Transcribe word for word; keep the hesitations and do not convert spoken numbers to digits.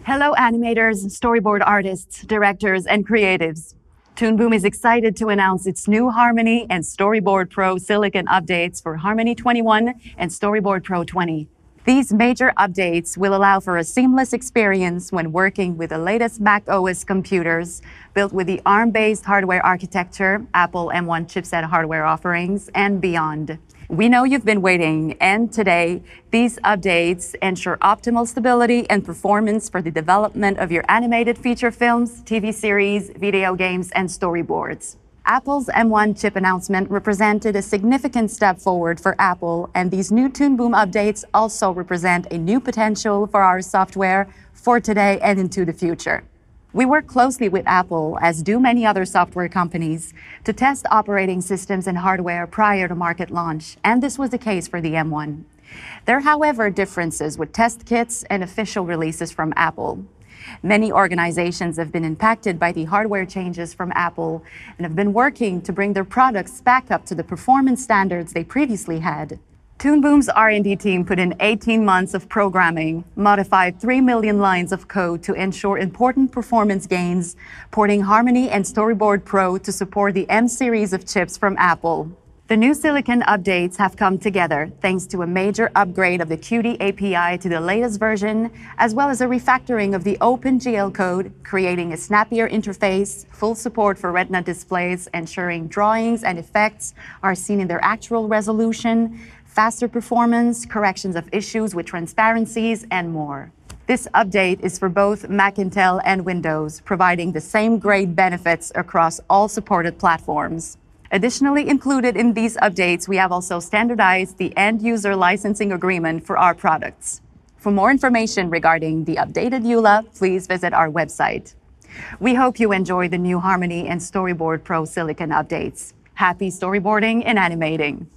Hello, animators, storyboard artists, directors, and creatives. Toon Boom is excited to announce its new Harmony and Storyboard Pro Silicon updates for Harmony twenty-one and Storyboard Pro twenty. These major updates will allow for a seamless experience when working with the latest Mac O S computers built with the ARM-based hardware architecture, Apple M one chipset hardware offerings, and beyond. We know you've been waiting, and today, these updates ensure optimal stability and performance for the development of your animated feature films, T V series, video games, and storyboards. Apple's M one chip announcement represented a significant step forward for Apple, and these new Toon Boom updates also represent a new potential for our software for today and into the future. We work closely with Apple, as do many other software companies, to test operating systems and hardware prior to market launch, and this was the case for the M one. There are, however, differences with test kits and official releases from Apple. Many organizations have been impacted by the hardware changes from Apple and have been working to bring their products back up to the performance standards they previously had. Toon Boom's R and D team put in eighteen months of programming, modified three million lines of code to ensure important performance gains, porting Harmony and Storyboard Pro to support the M series of chips from Apple. The new silicon updates have come together thanks to a major upgrade of the Qt A P I to the latest version, as well as a refactoring of the OpenGL code, creating a snappier interface, full support for Retina displays, ensuring drawings and effects are seen in their actual resolution, faster performance, corrections of issues with transparencies, and more. This update is for both Mac Intel and Windows, providing the same great benefits across all supported platforms. Additionally included in these updates, we have also standardized the end-user licensing agreement for our products. For more information regarding the updated E U L A, please visit our website. We hope you enjoy the new Harmony and Storyboard Pro Silicon updates. Happy storyboarding and animating!